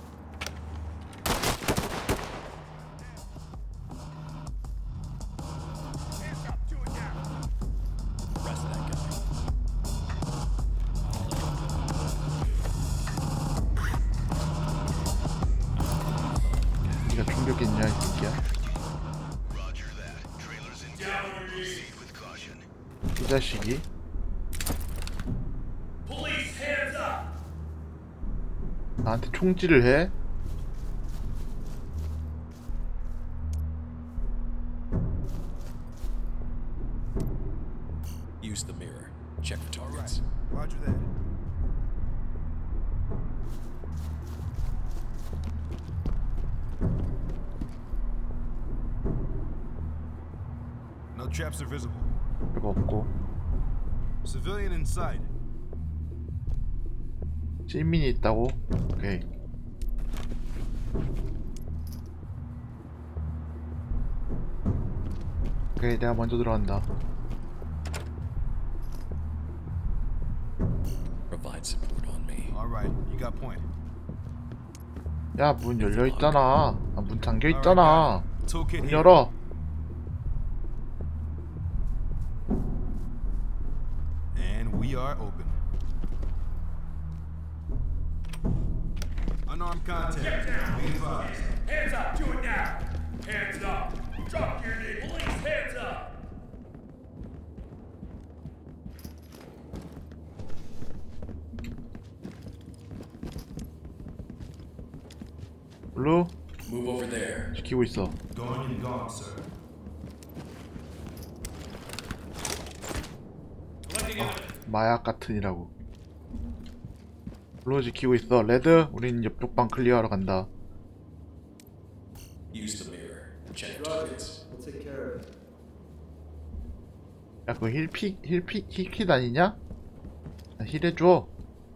Arrest that guy. 네가 충격했냐 이 새끼야? Roger that. Trailers in Proceed with caution. 이 자식이 Police, hands up. 나한테 총질을 해? Use the mirror. Check for targets. Roger that. No traps are visible. 별거 없고. Civilian inside. 시민이 있다고? 오케이. 오케이, 내가 먼저 들어간다. Provide support on me. All right, you got point. 야, 문 열려 있잖아. 아, 문 잠겨 있잖아. Toolkit 문 here. 열어. And we are open. Unarmed contact. Be advised. Hands up. Do it now. Hands up. Drop your knee. Police, hands up. 블루 Move over there. 지키고 있어. Going and gone, sir. 마약 같으니라고. 블루 지키고 있어. 레드, 우린 옆쪽 방 클리어하러 간다. Use the mirror. Check for targets. We'll take care of it. 야, 그거 힐킷 아니냐? 나 힐해줘.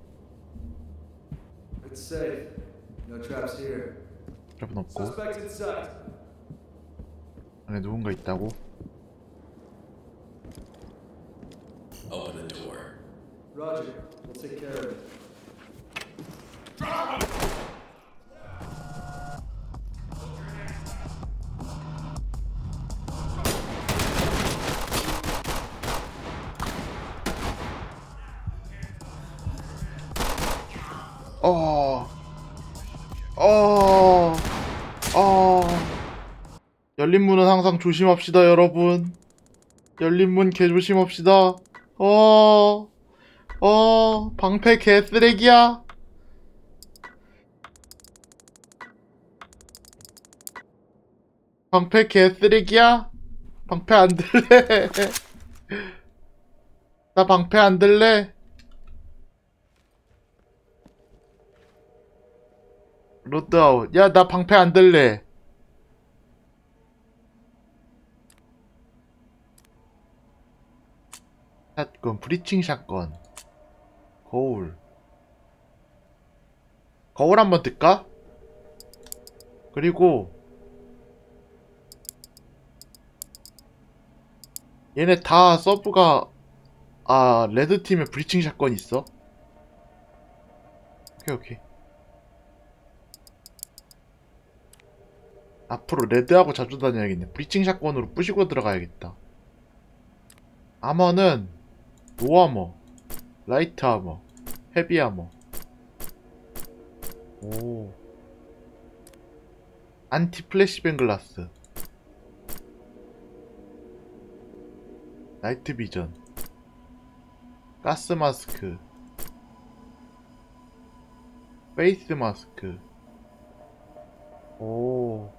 It's safe. No traps here. 트랩은 없고. Suspect in sight. 안에 누군가 있다고? Open the door. Roger. We'll take care of it. 열린 문은 항상 조심합시다, 여러분. 열린 문 개조심합시다. 방패 개쓰레기야. 방패 개쓰레기야. 방패 안 들래. 나 방패 안 들래. 로드아웃. 야, 나 방패 안 들래. 샷건, 브리칭 샷건, 거울 한번 뜰까? 그리고 얘네 다 서브가 레드팀에 브리칭 샷건 있어? 오케이. 앞으로 레드하고 자주 다녀야겠네. 브리칭 샷건으로 부시고 들어가야겠다. 아머는 노아머, 라이트 아머, 헤비 아머. 오. 안티 플래시뱅 글라스, 나이트 비전, 가스 마스크, 페이스 마스크. 오.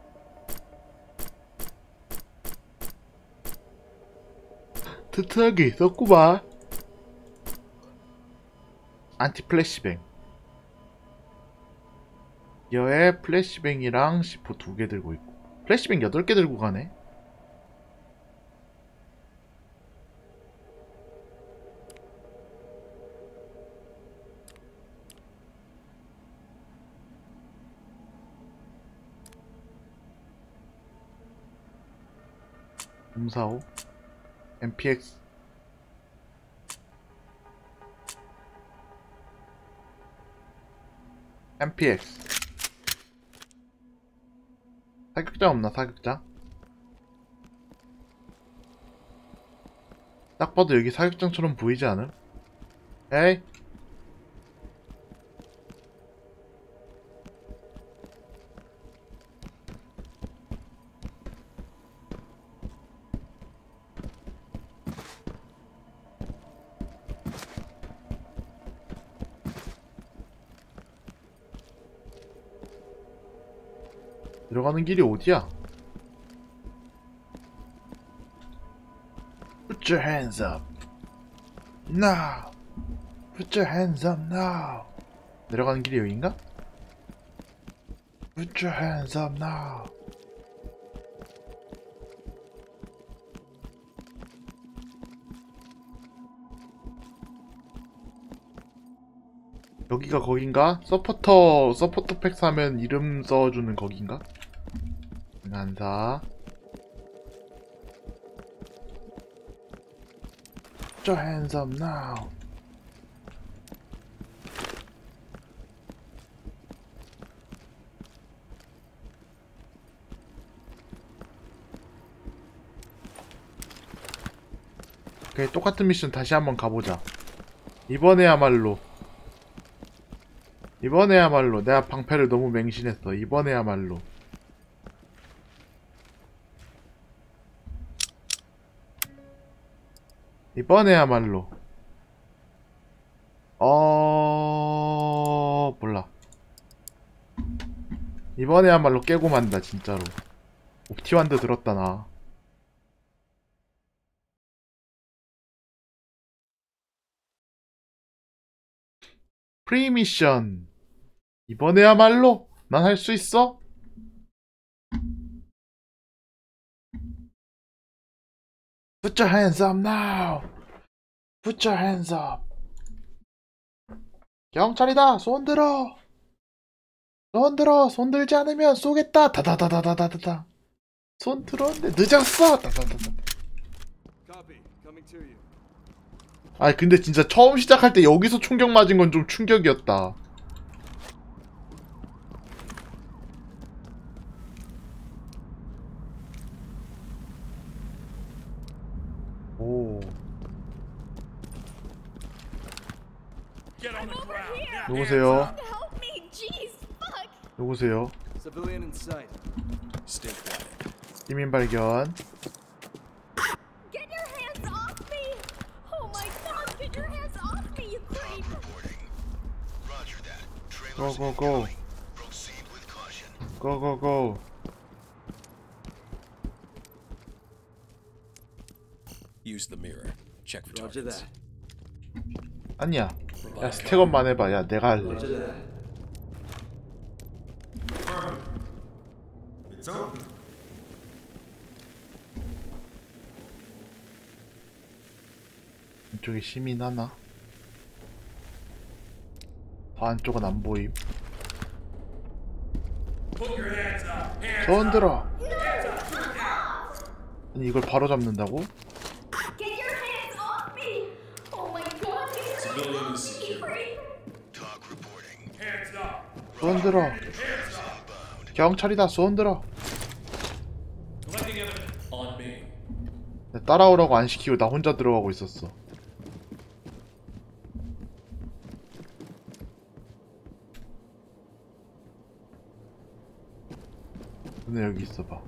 튼튼하게 있었구만. 안티 플래시뱅. 여에 플래시뱅이랑 C4 2개 들고 있고, 플래시뱅 8개 들고 가네. M45 MPX 사격장 없나? 사격장? 딱 봐도 여기 사격장처럼 보이지 않음? 에이? 들어가는 길이 어디야? Put your hands up now. Put your hands up now. 내려가는 길이 여긴가? Put your hands up now. 여기가 거긴가? 서포터 팩 사면 이름 써주는 거긴가? 안사. Put your hands up now. 오케이, 똑같은 미션 다시 한번 가보자. 이번에야말로 내가 방패를 너무 맹신했어. 이번에야말로 몰라. 이번에야말로 깨고 만다 진짜로. 옵티완드 들었다 나. 프리미션. 이번에야말로 난 할 수 있어? Put your hands up now. Put your hands up. 경찰이다. 손 들어. 손 들지 않으면 쏘겠다. 다다다다다다다. 손 들었는데 늦었어. 다다다다. Copy. Coming to you. 아니 근데 진짜 처음 시작할 때 여기서 총격 맞은 건 좀 충격이었다. 오. Get on the ground. Now. 누구세요? Help me! Jeez, fuck! 누구세요? Civilian in sight. Stay quiet. 시민 발견. Get your hands off me! Oh my god, get your hands off me, you creep! Reporting. Roger that. Trailers Go, go, go. incoming. Proceed with caution. 고고고. Use the mirror. Check for Roger targets. that. 아니야. 야 Provide 스택업만 해봐. 야 내가 할래. Roger that. It's open. 이쪽에 시민 하나. 더 안쪽은 안 보임. Put your hands up. Hands 손 up. 들어. Hands up. Get down. 아니 이걸 바로 잡는다고? Get your hands off me! Oh my god, get your Civilian hands is off me, secure. creep! Talk reporting. Hands up. 손 들어. Hands up. 경찰이다. 손 들어. Collecting evidence. On me. 따라오라고 안 시키고 나 혼자 들어가고 있었어. 근데 여기 있어봐.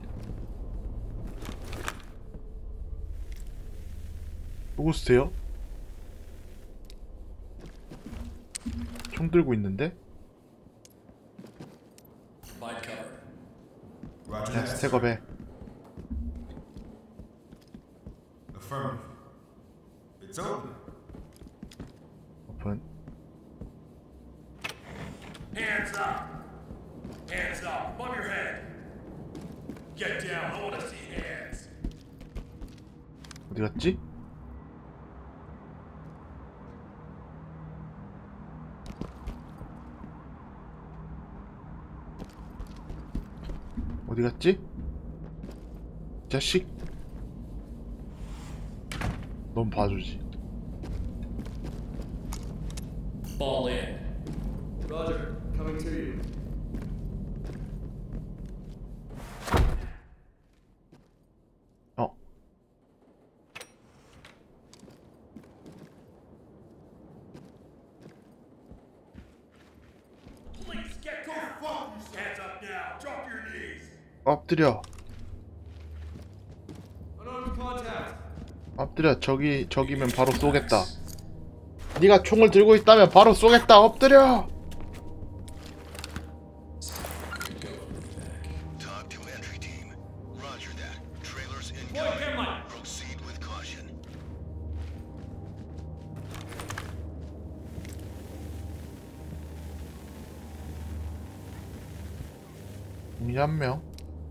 누구세요? 총 들고 있는데? Find cover. Roger 그냥 that. 스택업해. Affirmative. It's open. 오픈. Hands up. Hands up. Above your head. Get down. I want to see hands. 어디 갔지? 어디 갔지? 자식. 넌 봐주지. Fall in. Roger, coming to you. 어. Please get down. Hands up now. Drop your knees. 엎드려. Unarmed contact. 엎드려. 저기면 바로 쏘겠다. 네가 총을 들고 있다면 바로 쏘겠다. 엎드려. Talk to entry team. Roger that. Trailers Boy, incoming. come on. Proceed with caution. 이 한 명.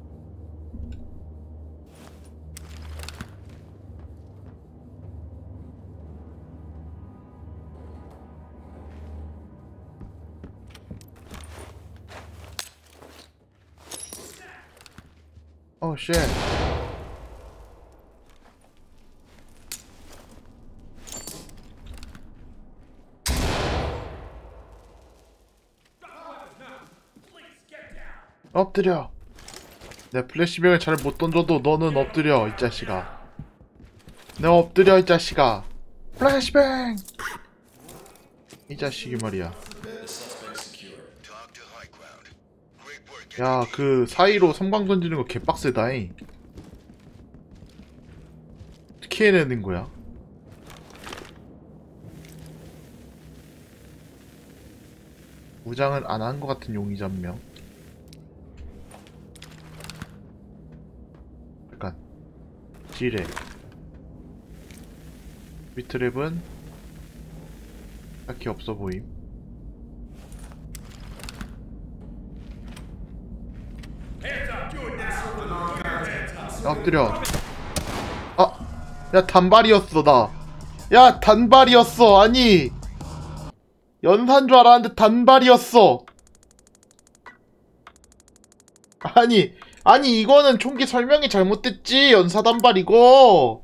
오 쉣. 엎드려. 내 플래시뱅을 잘 못 던져도 너는 엎드려 이 자식아. 내 엎드려 이 자식아. 플래시뱅. 이 자식이 말이야. The suspect secured. Talk to high ground. Great work. 야, 그 사이로 섬광 던지는 거 개빡세다잉. 어떻게 해내는 거야? 무장을 안 한 것 같은 용의자 한 명. 약간 지뢰. 위트랩은 딱히 없어 보임. Hands up. Do it now. Put your hands up. 엎드려. 아, 야 단발이었어 나. 야 단발이었어. 아니 연사인 줄 알았는데 단발이었어. 아니 이거는 총기 설명이 잘못됐지. 연사 단발이고.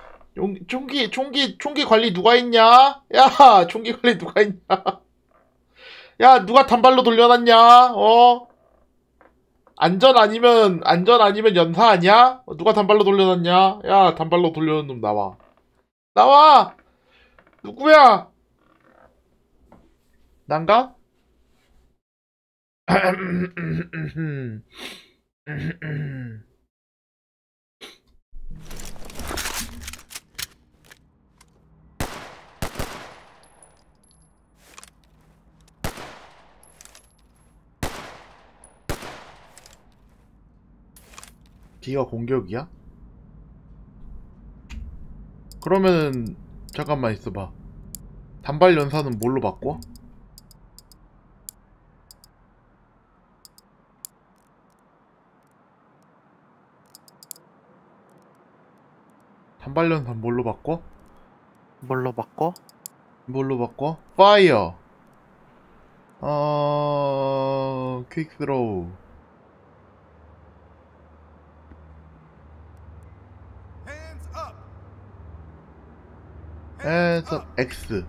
총기 관리 누가 했냐? 야 총기 관리 누가 했냐? 야 누가 단발로 돌려놨냐? 어? 안전 아니면 연사 아니야? 누가 단발로 돌려놨냐? 야 단발로 돌려놓은 놈 나와. 나와! 누구야? 난가? D가 공격이야? 그러면은 잠깐만 있어봐. 단발 연사는 뭘로 바꿔? 단발 연사 뭘로 바꿔? 뭘로 바꿔? 뭘로 바꿔? 파이어. 퀵 스로우. 해서 X.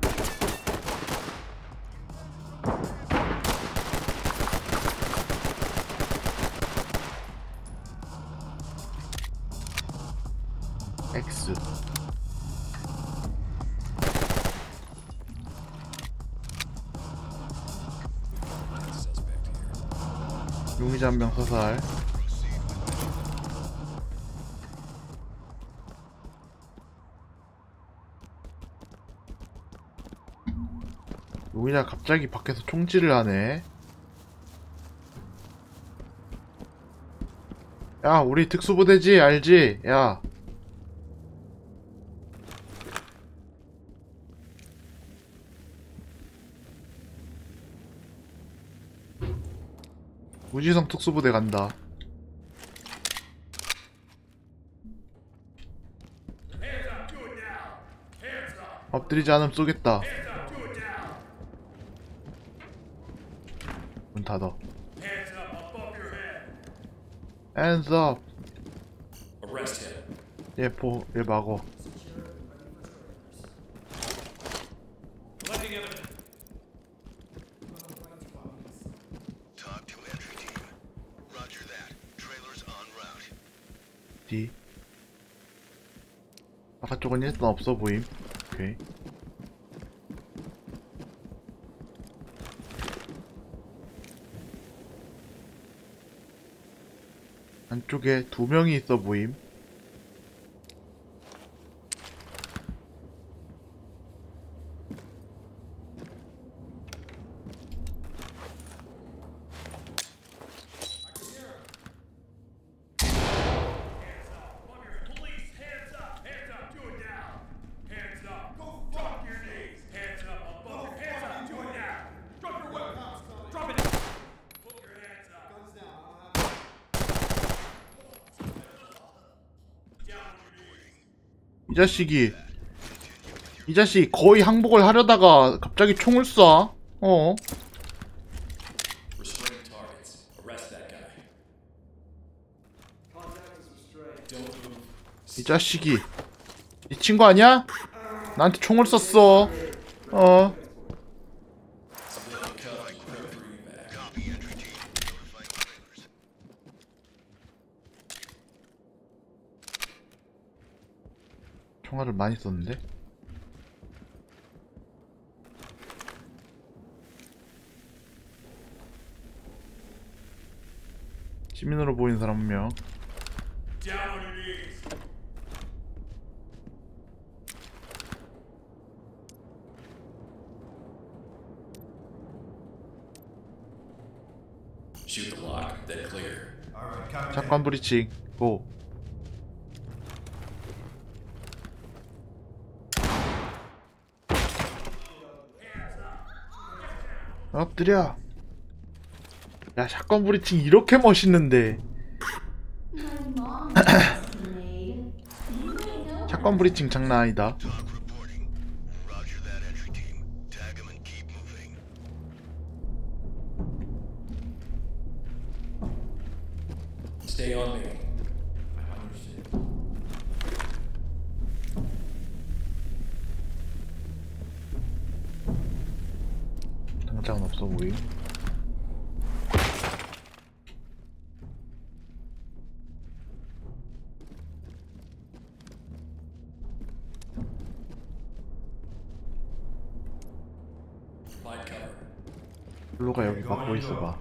X. 용의자 한 명 사살. 용의자 갑자기 밖에서 총질을 하네. 야, 우리 특수부대지, 알지? 야. 무지성 특수부대 간다. 엎드리지 않으면 쏘겠다. 문 닫아. Hands up. Arrest him. 얘 막어. Collecting evidence. Talk to entry team. Roger that. Trailers en route. D. 아까 쪽은 일단 없어 보임. 오케이. 안쪽에 2명이 있어 보임. Police, hands up! Hands up! Do it now! Hands up! Go drop your knees! Hands up above your hands up! Do it now! Drop your weapon! Drop it! Put your hands up! Guns down! Down on your knees! 이 자식 거의 항복을 하려다가 갑자기 총을 쏴. Restrain targets. Arrest that guy. Don't move. 이 자식이 이 친구 아니야? 나한테 총을 쐈어. Civilian cuffed. Clear for evac. Copy entry team. Notifying trailers. 총알을 많이 썼는데. 시민으로 보이는 사람 한 명. Down on your knees! Shoot the lock, then clear. Alright, copy that. 사건 브리칭 고. 엎드려. 야, 샷건 브리칭 이렇게 멋있는데. My mom is a maid. You may know 샷건 브리칭 장난 아니다. Talk reporting. Roger that entry team. Tag them and keep moving. Stay on me. 당장은 없어 보임. Find cover. 블로가 여기 막고 있어봐.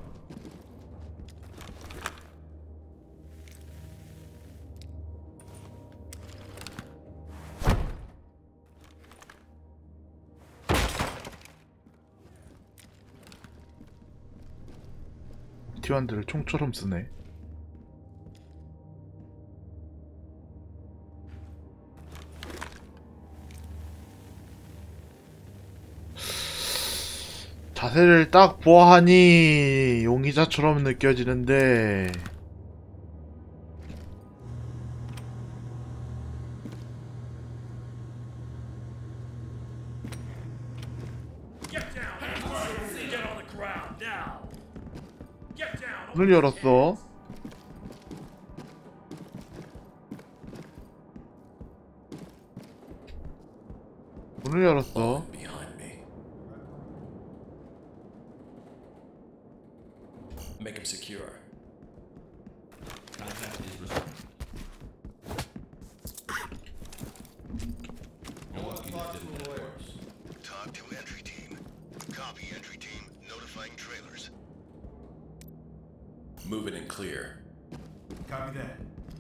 T1들을 총처럼 쓰네. 자세를 딱 보아하니 용의자처럼 느껴지는데 Get on the ground now. Get down. 문을 열었어. 문을 열었어. Behind me. Make him secure. Contact is resumed. No one can get worse. Talk to entry team. Copy entry team. Notifying trailers. Moving and clear. Copy that.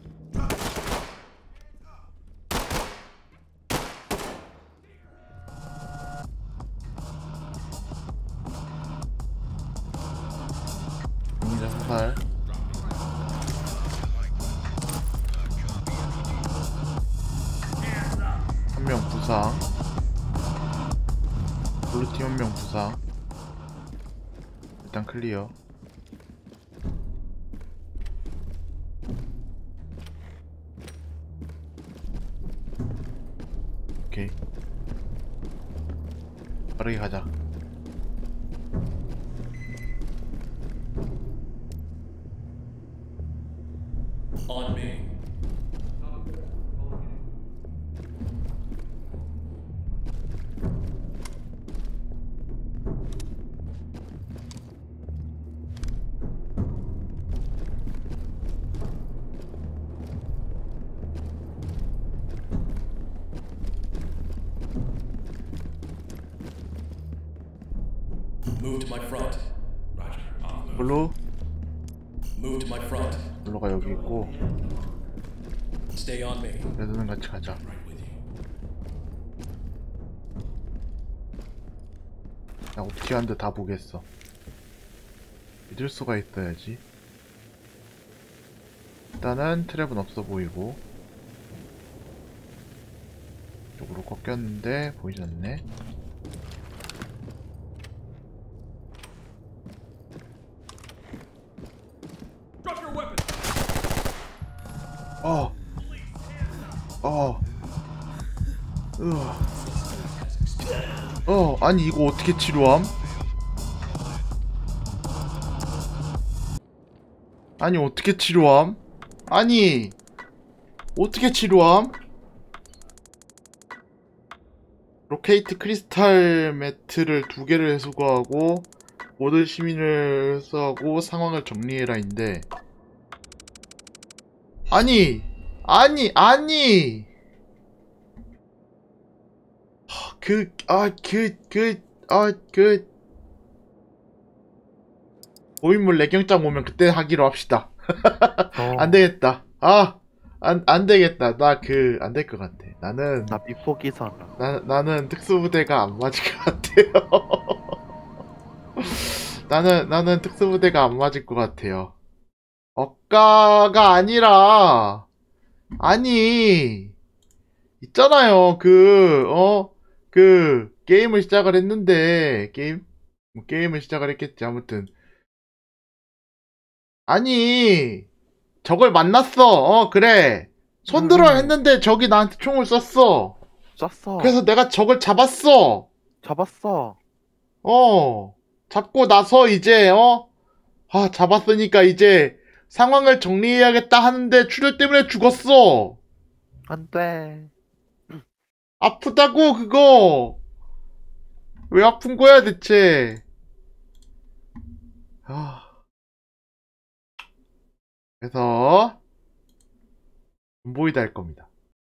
공자 사살. 한 명 부상. 블루팀 한 명 부상. 일단 클리어. 오케이. 빠르게 가자. On me. Move to my front. Roger. On the move. 블루. Move to my front. 블루가 여기 있고. Stay on me. 레드는 같이 가자. Right with you. 나 어떻게 하는데 다 보겠어. 믿을 수가 있어야지. 일단은 트랩은 없어 보이고. 이쪽으로 꺾였는데 보이지 않네. Drop your weapon. 아니 이거 어떻게 치료함? 아니 어떻게 치료함? 아니 어떻게 치료함? 로케이트 크리스탈 매트를 2개를 수거하고 모든 시민을 수거하고 상황을 정리해라인데 아니 고인물 내경장 오면 그때 하기로 합시다. 안되겠다. 안되겠다. 나 안 될 것 같아. 나는 나 미포기사라. 나는 특수부대가 안 맞을 것 같아요. 나는 특수부대가 안 맞을 것 같아요. 억가가 아니라 아니 있잖아요. 게임을 시작을 했는데 게임을 시작을 했겠지. 아무튼 아니 적을 만났어. 그래 손들어 했는데 적이 나한테 총을 쐈어. 그래서 내가 적을 잡았어. 잡고 나서 이제 잡았으니까 이제 상황을 정리해야겠다 하는데 출혈 때문에 죽었어. 안돼. 아프다고 그거. 왜 아픈 거야 대체. 그래서 존보이다 할 겁니다.